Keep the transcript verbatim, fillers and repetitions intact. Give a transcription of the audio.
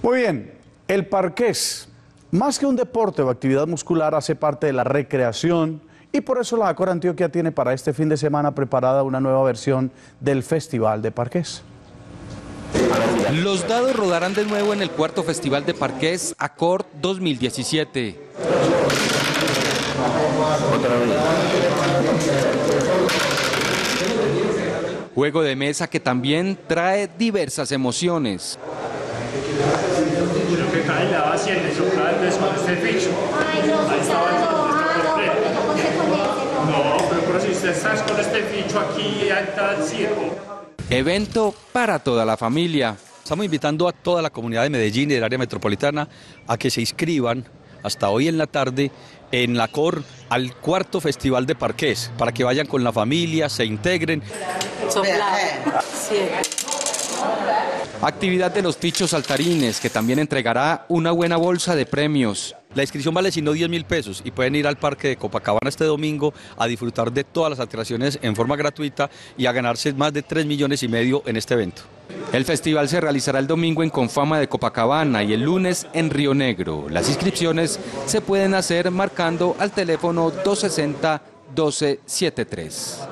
Muy bien, el parqués, más que un deporte o actividad muscular, hace parte de la recreación y por eso la Acor Antioquia tiene para este fin de semana preparada una nueva versión del Festival de Parqués. Los dados rodarán de nuevo en el cuarto Festival de Parqués Acor dos mil diecisiete. Juego de mesa que también trae diversas emociones. Lo que cae la haciendo eso cada vez con este ficho. Ahí estaba no, pero por si usted está con este ficho aquí, ahí está el circo. Evento para toda la familia. Estamos invitando a toda la comunidad de Medellín y del área metropolitana a que se inscriban hasta hoy en la tarde en la Acor al cuarto Festival de Parqués, para que vayan con la familia, se integren. Actividad de los Fichos Saltarines, que también entregará una buena bolsa de premios. La inscripción vale sino diez mil pesos y pueden ir al Parque de Copacabana este domingo a disfrutar de todas las atracciones en forma gratuita y a ganarse más de tres millones y medio en este evento. El festival se realizará el domingo en Confama de Copacabana y el lunes en Río Negro. Las inscripciones se pueden hacer marcando al teléfono dos sesenta, doce setenta y tres.